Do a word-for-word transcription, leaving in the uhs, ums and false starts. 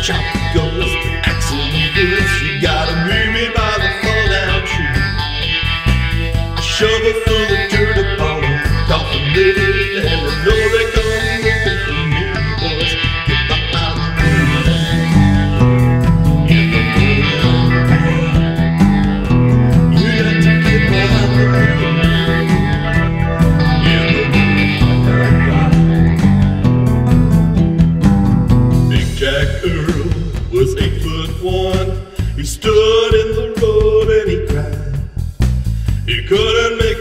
chop goes the axe in the woods. You gotta meet me by the fall-down tree. A shovel full of dirt upon a coffin lid, and I know they're gonna looking for me, boys. Get behind the mule in the pouring rain. You got to get behind the mule in the pouring rain. Big Jack Earl was eight foot one. He stood in the road and he cried. He couldn't make